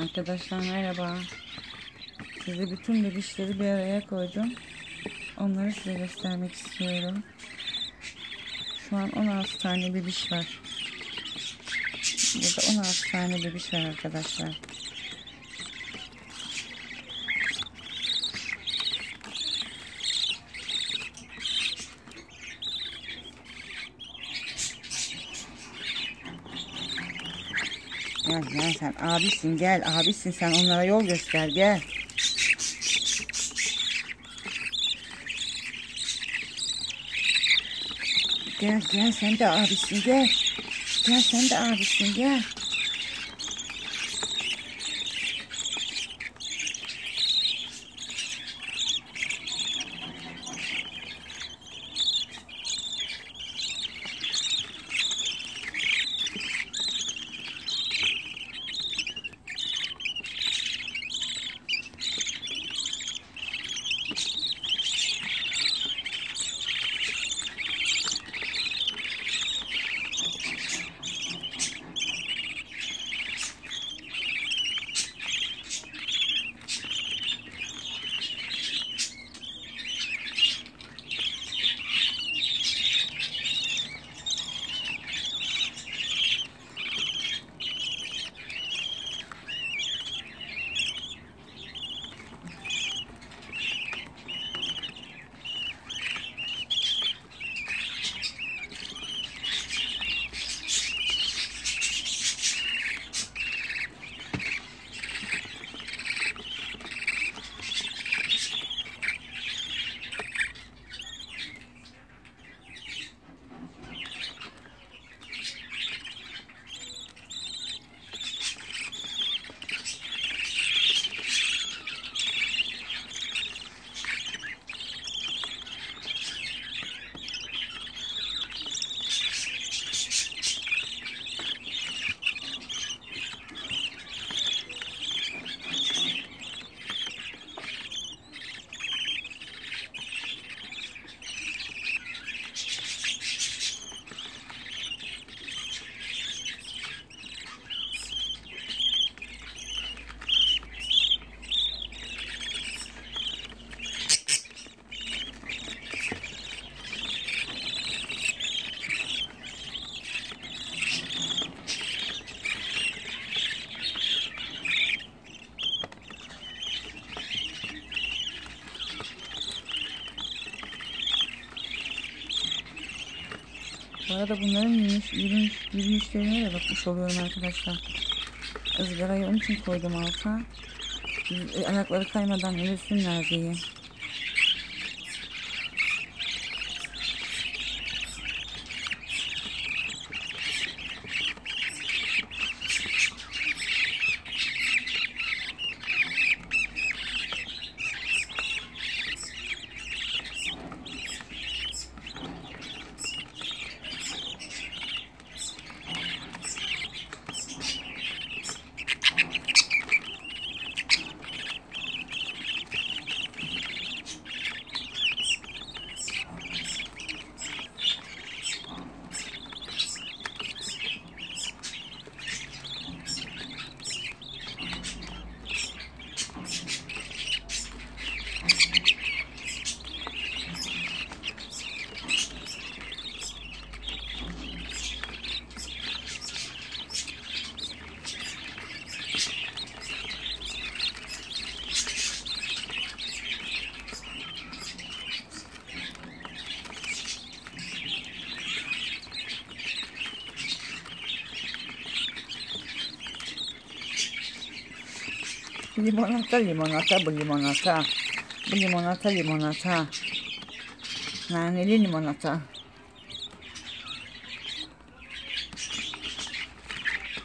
Arkadaşlar merhaba. Size bütün bebişleri bir araya koydum. Onları size göstermek istiyorum. Şu an 16 tane bebiş var. Burada 16 tane bebiş var arkadaşlar. Gel sen abisin, gel abisin, sen onlara yol göster, gel. Gel sen de abisin, gel. Gel sen de abisin, gel. Bu arada bunların yürüyüşlerine de bakmış oluyorum arkadaşlar. Izgarayı onun için koydum alta. Ayakları kaymadan yürüsünler diye. Limonata, bu limonata. Bu limonata. Naneli limonata.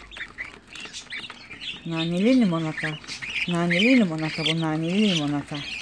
Naneli limonata. Bu naneli limonata.